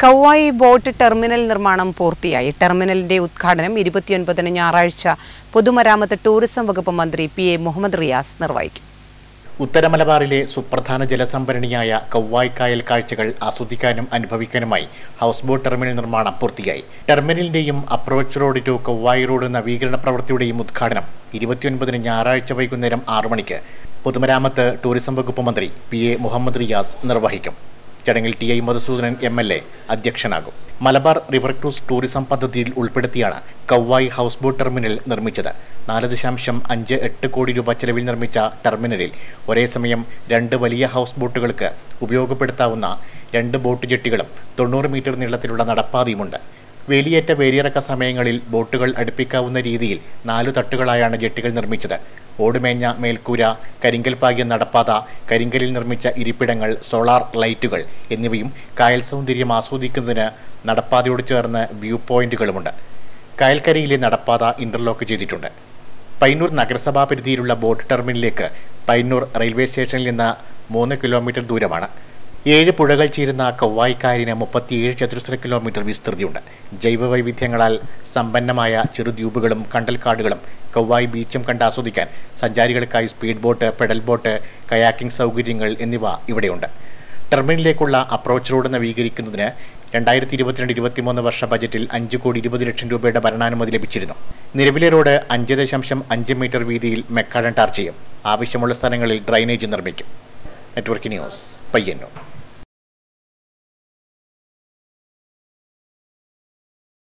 Kavvayi boat terminal നിർമ്മാണം പൂർത്തിയായി. ടെർമിനലിന്റെ ഉദ്ഘാടനം 29-ന് ഞായറാഴ്ച പൊതുമരാമത്ത് ടൂറിസം വകുപ്പ് മന്ത്രി PA മുഹമ്മദ് റിയാസ് നിർവഹിക്കും. ഉത്തരമലബാറിലെ സുപ്രധാന ജലസംഭരണിയായ കൗവായ് കായൽ കാഴ്ചകൾ ആസ്വദിക്കാനും അനുഭവിക്കാനുമായി ഹൗസ് ബോട്ട് ടെർമിനൽ നിർമ്മാണം പൂർത്തിയായി. ടെർമിനലിന്റെയും approach road to Kavvayi road നവീകരണ പ്രവൃത്തിയുടെയും ഉദ്ഘാടനം 29-ന് ഞായറാഴ്ച വൈകുന്നേരം 6 മണിക്ക് പൊതുമരാമത്ത് ടൂറിസം വകുപ്പ് മന്ത്രി PA മുഹമ്മദ് റിയാസ് നിർവഹിക്കും. ചടങ്ങിൽ TI മധുസൂദനൻ MLA അധ്യക്ഷനാകും. മലബാർ റിവർ ക്രൂസ് ടൂറിസം പദ്ധതിയിൽ ഉൾപ്പെടുത്തിയാണ് കൗവായ് ഹൗസ് ബോട്ട് ടെർമിനൽ നിർമ്മിച്ചത്. 4.58 കോടി രൂപ ചെലവിൽ നിർമ്മിച്ച ടെർമിനലിൽ ഒരേ സമയം 2 വലിയ ഹൗസ് ബോട്ടുകൾക്ക് ഉപയോഗപ്പെടുത്താവുന്ന 2 ബോട്ട് ജെട്ടികളും 90 മീറ്റർ നീളത്തിലുള്ള നടപ്പാതയുമുണ്ട്. വേലിയേറ്റ വേലിയിറക്ക സമയങ്ങളിൽ ബോട്ടുകൾ അടുപ്പിക്കാവുന്ന രീതിയിൽ 4 തട്ടുകളായാണ് ജെട്ടികൾ നിർമ്മിച്ചത്. ഓടുമേഞ്ഞ മേൽക്കൂര, കരിങ്കൽ പാകിയ നടപ്പാത, കരിങ്കലിൽ നിർമ്മിച്ച ഇരിപ്പിടങ്ങൾ, സോളാർ ലൈറ്റുകൾ എന്നിവയും കായൽ സൗന്ദര്യം ആസ്വദിക്കുന്നതിന് നടപ്പാതയോട് ചേർന്ന് വ്യൂ പോയിന്റുകളുമുണ്ട്. കായൽക്കരയിലെ നടപ്പാത ഇന്റർലോക്ക് ചെയ്തിട്ടുണ്ട്. പയ്യന്നൂർ നഗരസഭാ പരിധിയിലുള്ള ബോട്ട് ടെർമിനലിലേക്ക് പയ്യന്നൂർ റെയിൽവേ സ്റ്റേഷനിൽ നിന്ന് 3 കിലോമീറ്റർ ദൂരമാണ്. 7 പുഴകൾ ചേരുന്ന കൗവായ് കായലിന് 37 ചതുരശ്ര കിലോമീറ്റർ വിസ്തൃതിയുണ്ട്. ജൈവവൈവിധ്യങ്ങളാൽ സമ്പന്നമായ ചെറുദ്വീപുകളും കണ്ടൽക്കാടുകളും കൗവായ് ബീച്ചും കണ്ടാസ്വദിക്കാൻ സഞ്ചാരികൾക്കായി speed boat, pedal boat, kayaking സൗകര്യങ്ങൾ എന്നിവ ഇവിടെയുണ്ട്. ടെർമിനലിലേക്കുള്ള അപ്രോച്ച് റോഡ് നവീകരിക്കുന്നതിന് 2022-23 വർഷ ബജറ്റിൽ 5 കോടി 20 ലക്ഷം രൂപയുടെ ഭരണാനുമതി ലഭിച്ചിരുന്നു. നിലവിലെ റോഡ് 5.5 മീറ്റർ വീതിയിൽ മെക്കാഡൻ ടാർ ചെയ്യും. ആവശ്യമുള്ള സ്ഥലങ്ങളിൽ ഡ്രൈനേജ് നിർമ്മിക്കും. Network news, Payyanur.